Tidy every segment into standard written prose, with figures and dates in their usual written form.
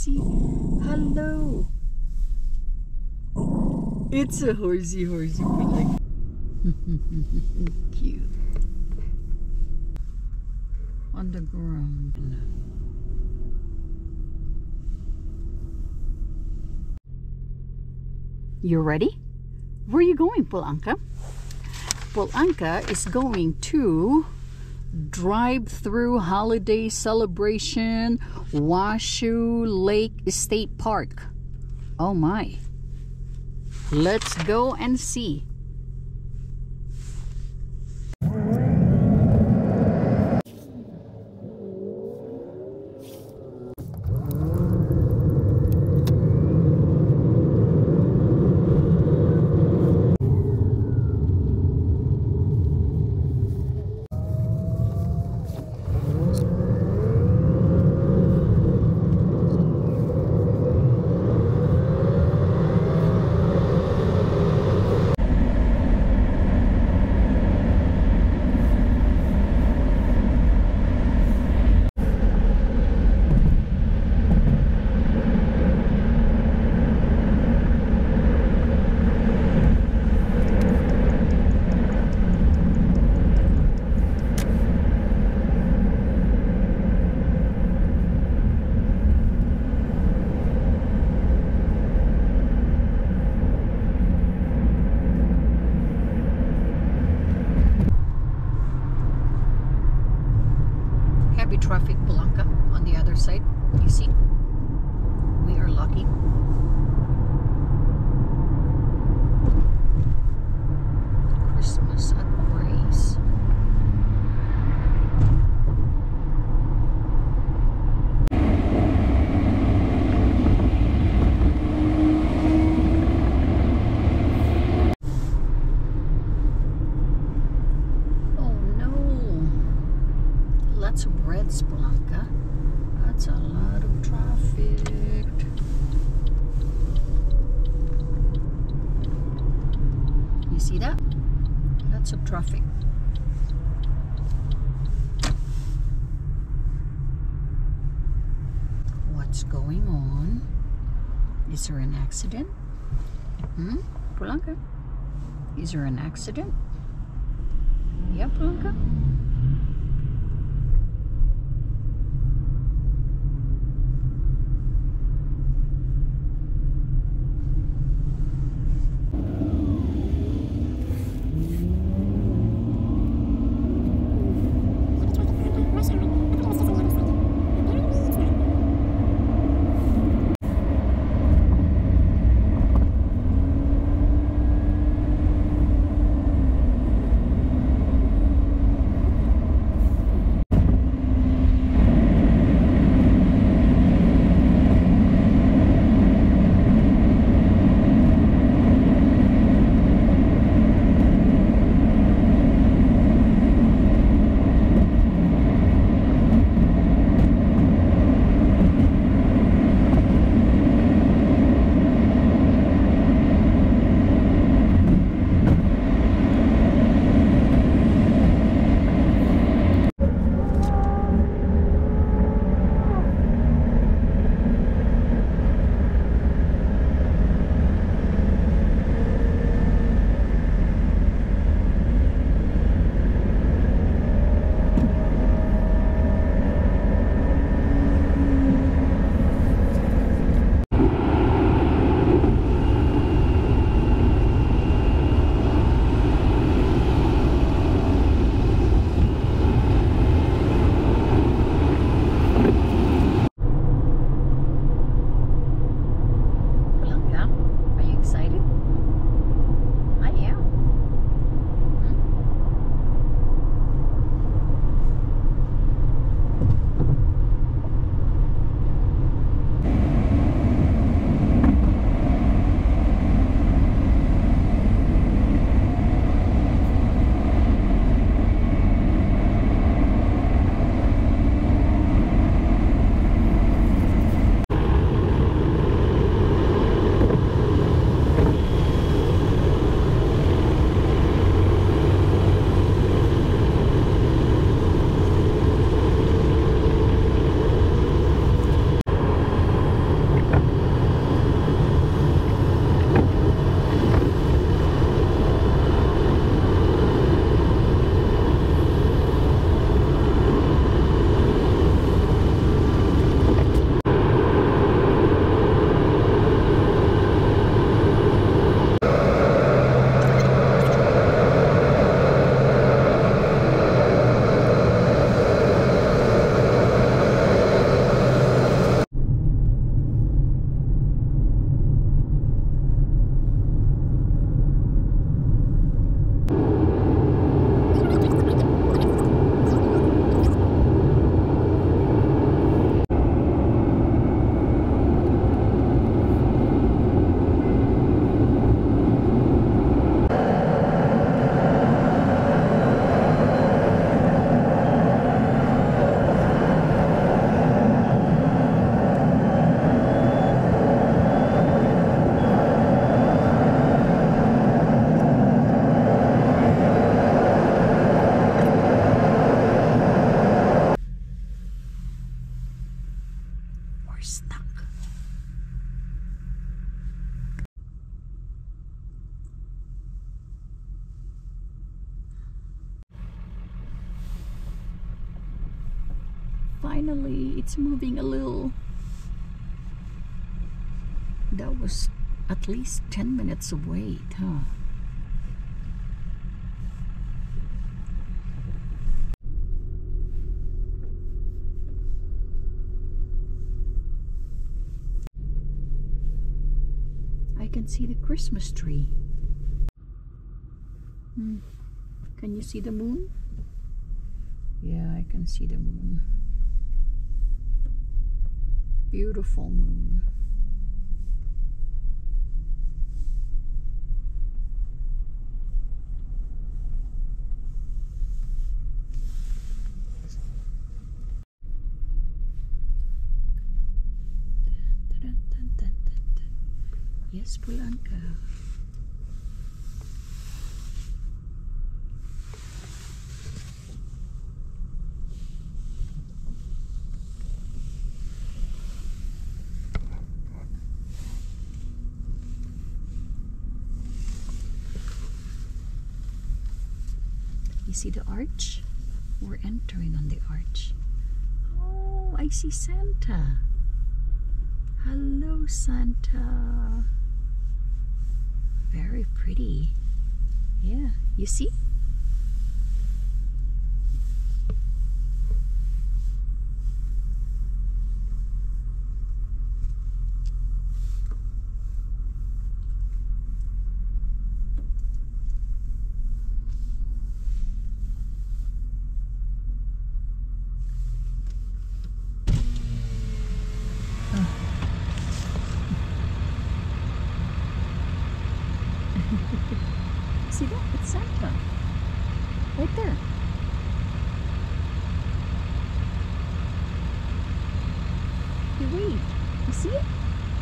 horsey. Hello. It's a horsey, but like cute. On the ground. You ready? Where are you going, Polanka? Polanka is going to drive-through holiday celebration Washoe Lake State Park. Oh my. Let's go and see. Traffic, Polanka, on the other side. You see, we are lucky. Christmas at Grace. Lots of reds, Polanka. That's a lot of traffic. You see that? Lots of traffic. What's going on? Is there an accident? Polanka? Is there an accident? Yeah, Polanka? stuck. Finally, it's moving a little. That was at least 10 minutes of wait, huh? I can see the Christmas tree. Can you see the moon? Yeah, I can see the moon. Beautiful moon. Yes, Polanka. You see the arch? We're entering on the arch. Oh, I see Santa. Hello, Santa. Very pretty. Yeah, you see? See that? It's Santa. Right there. Hey, wait. You see it?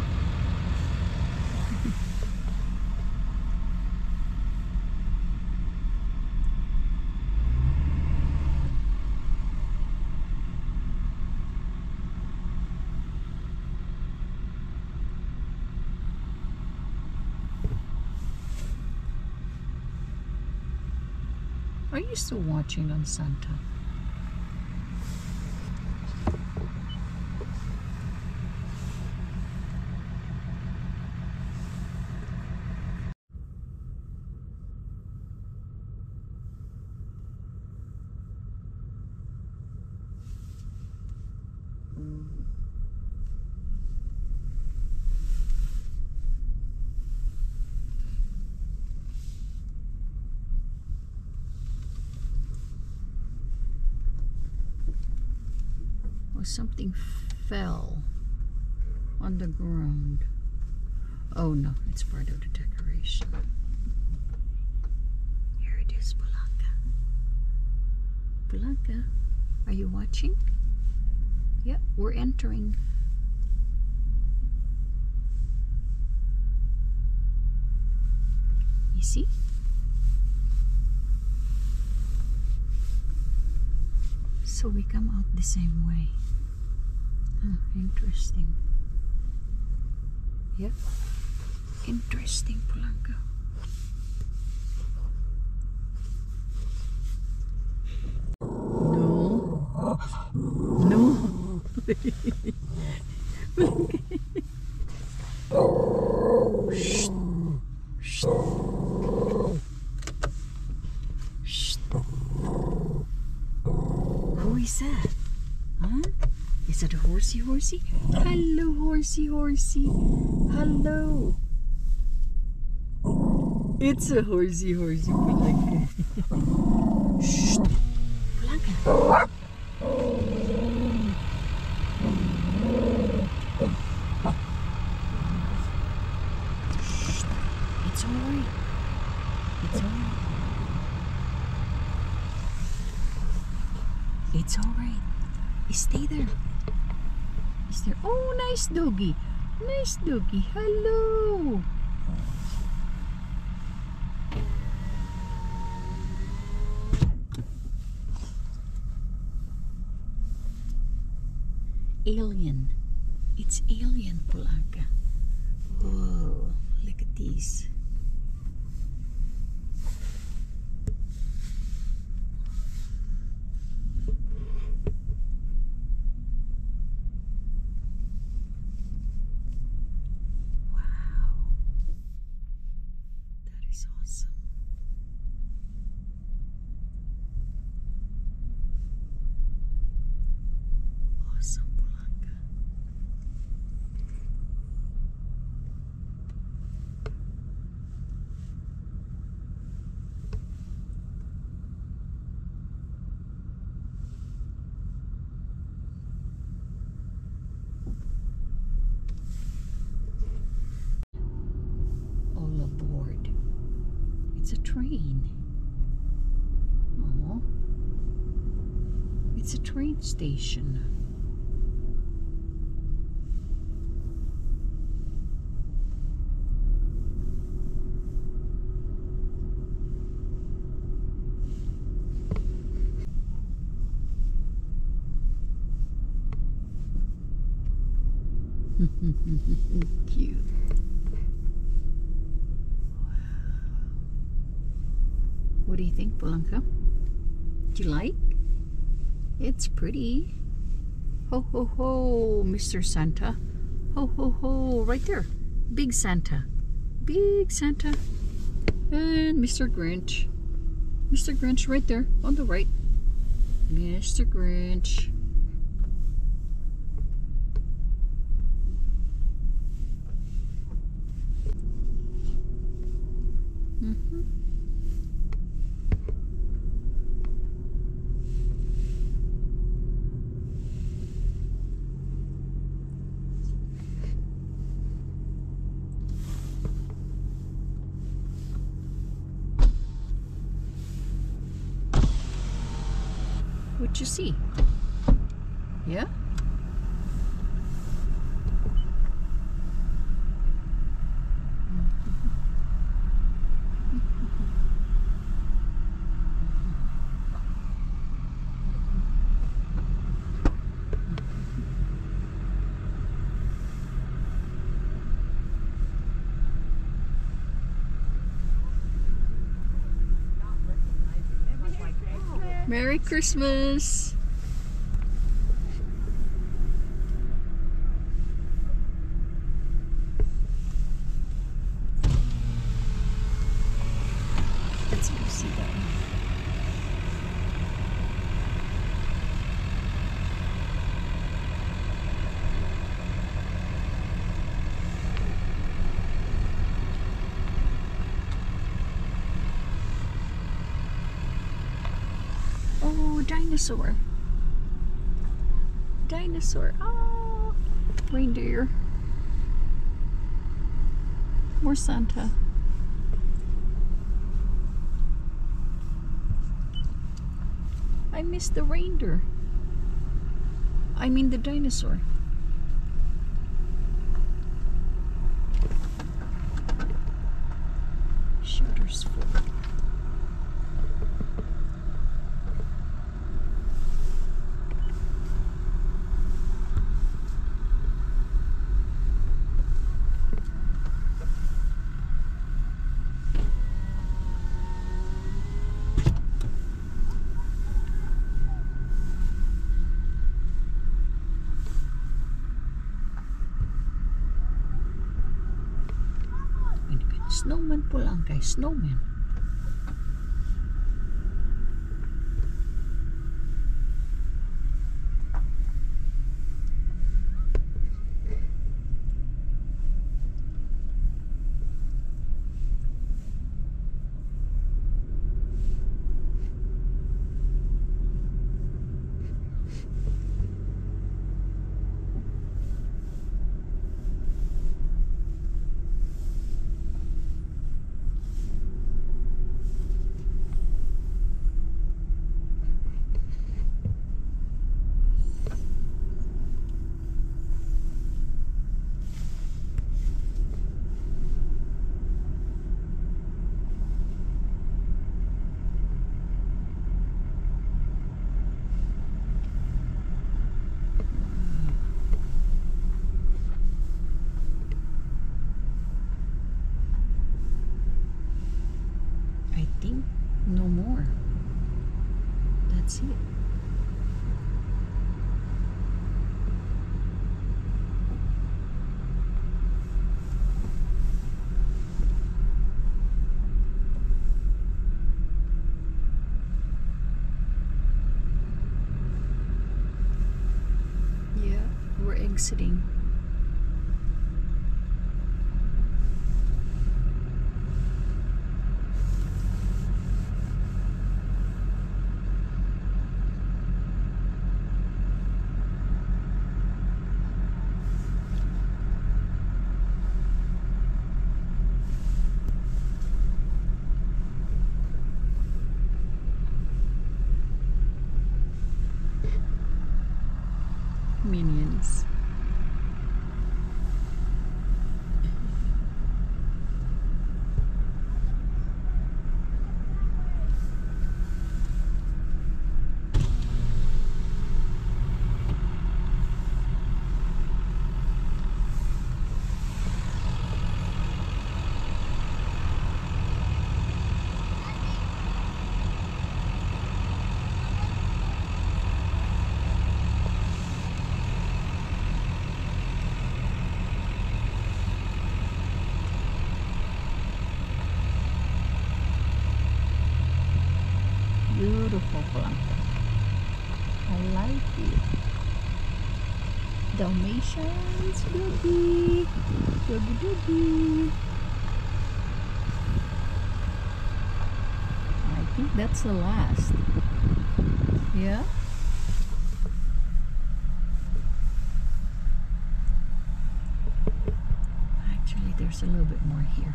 Are you still watching on Santa? Or something fell on the ground. Oh no, it's part of the decoration. Here it is, Polanka. Polanka, are you watching? Yeah, we're entering. You see? So we come out the same way. Interesting. Yep. Interesting, Polanka. No. Shh. Shh. Shh. Who is that? Huh? Is it a horsey? Hello, horsey. Hello. It's a horsey, Polanka. Shh. Polanka. It's alright. It's alright. Stay there. Oh, nice doggy. Hello. It's alien, Polanka. Whoa, look at these. Wow. That is awesome. Awesome, Polanka. All aboard. It's a train. Oh, it's a train station. Cute. Wow. What do you think, Polanka? Do you like? It's pretty. Ho ho ho, Mr. Santa. Ho ho ho, right there. Big Santa. Big Santa. And Mr. Grinch. Mr. Grinch right there on the right. Mr. Grinch. What you see? Yeah? Merry Christmas! Let's go see that one. Oh, dinosaur. Dinosaur. Oh, reindeer. More Santa. I missed the reindeer. I mean the dinosaur. Shutters full. Snowman po lang guys, snowman. exiting. Minions. Beautiful Polanco. I like it. Dalmatians, doogie, doogie doogie. I think that's the last. Yeah. Actually, there's a little bit more here.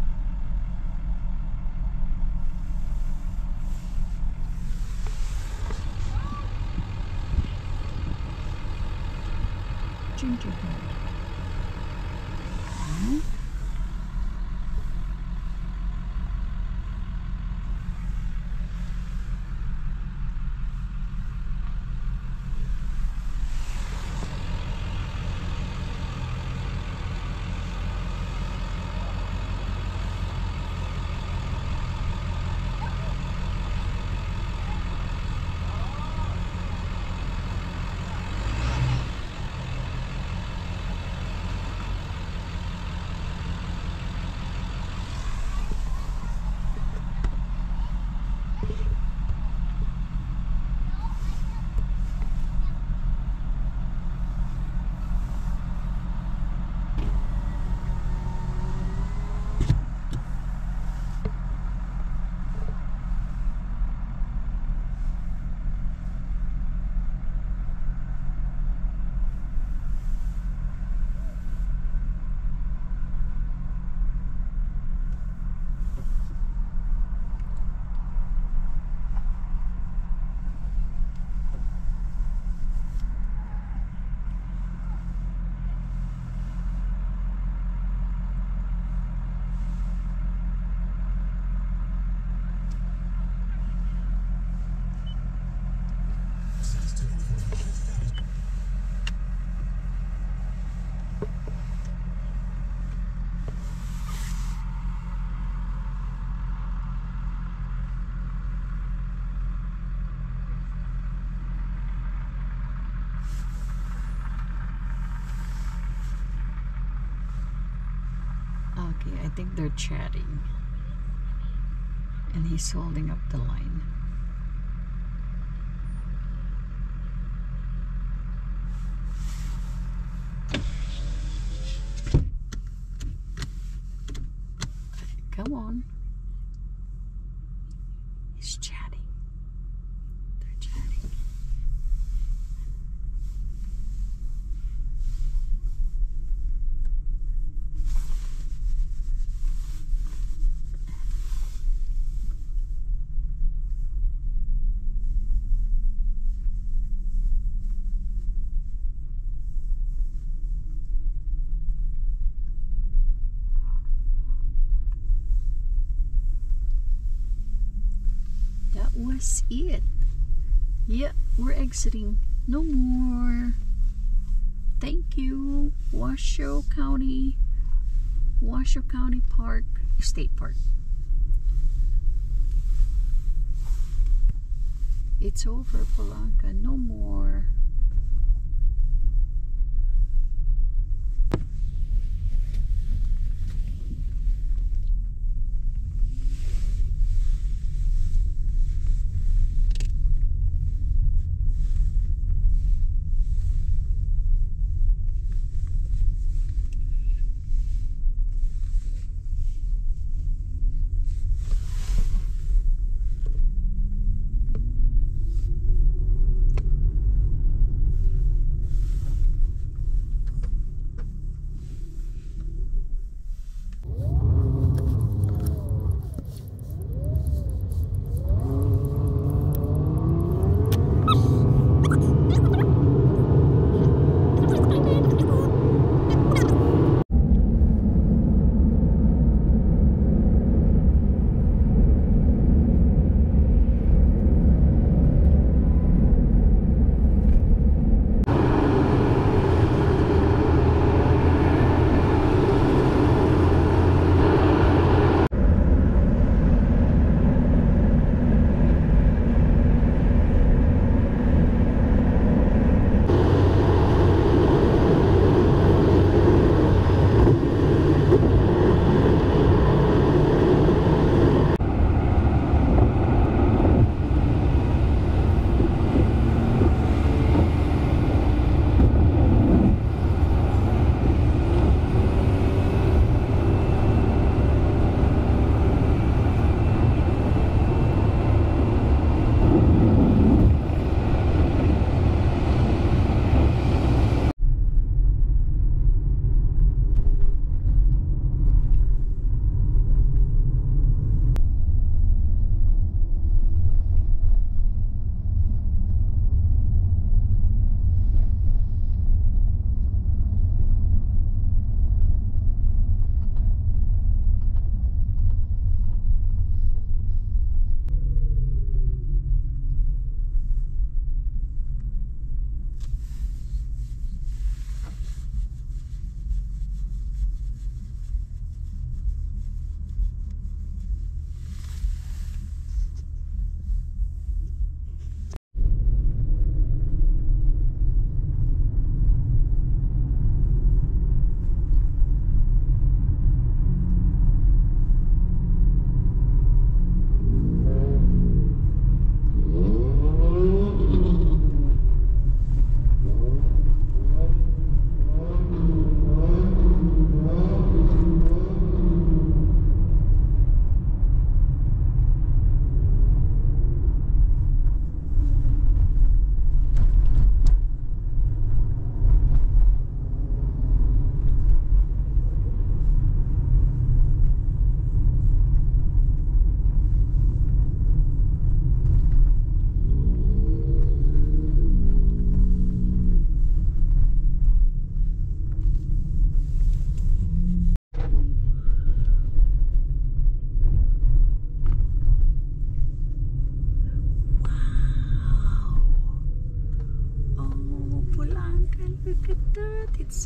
Gingerbread. Okay, I think they're chatting. And he's holding up the line. Come on. He's chatting. They're chatting. Was it. Yeah, we're exiting. No more. Thank you, Washoe County Park, State Park. It's over, Polanco. No more.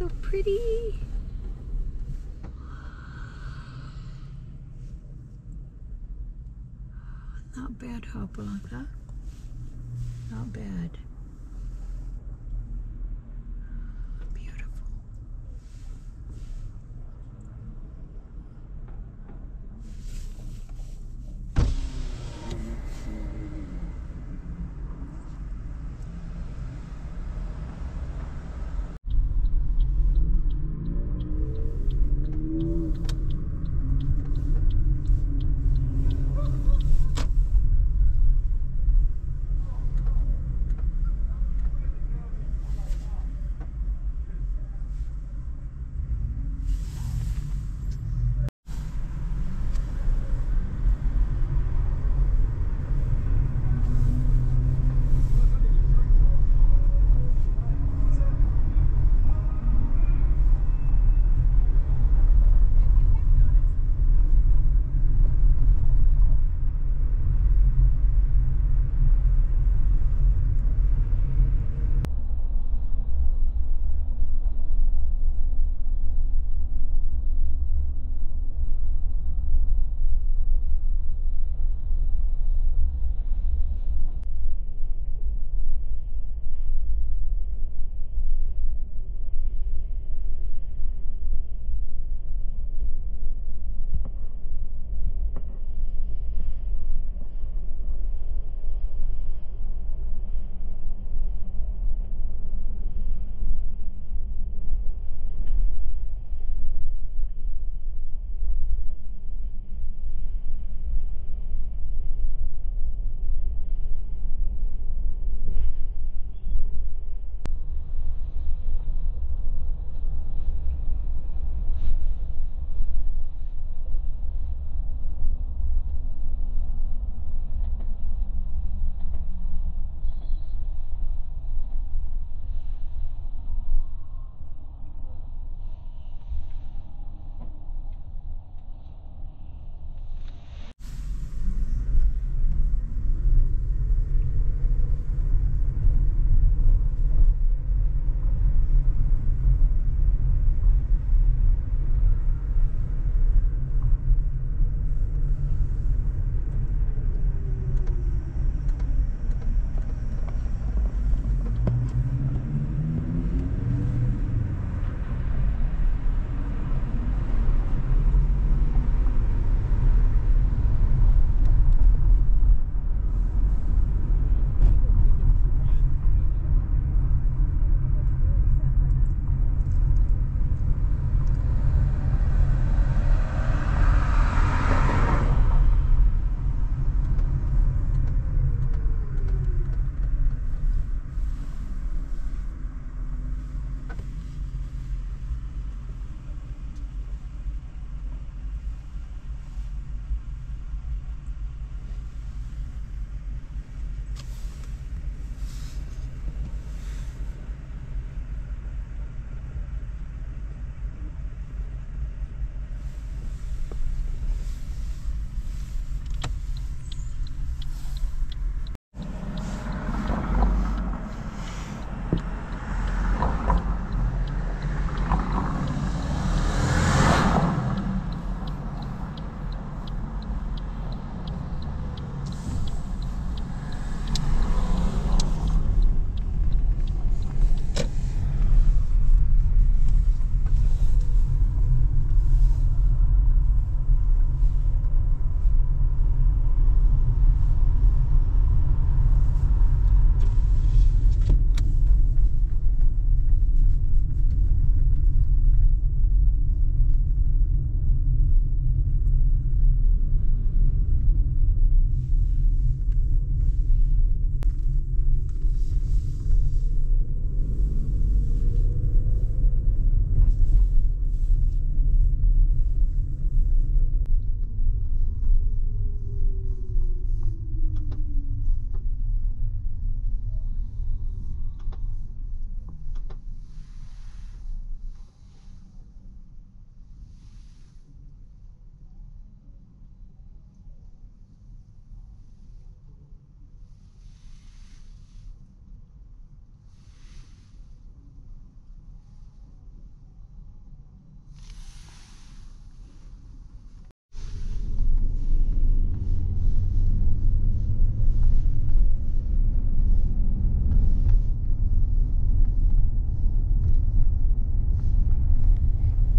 so pretty. Not bad, huh, Blanca? Not bad. Beautiful.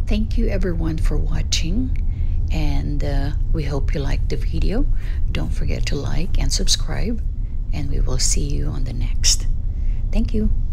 Thank you everyone for watching, and we hope you liked the video. Don't forget to like and subscribe, and we will see you on the next. Thank you.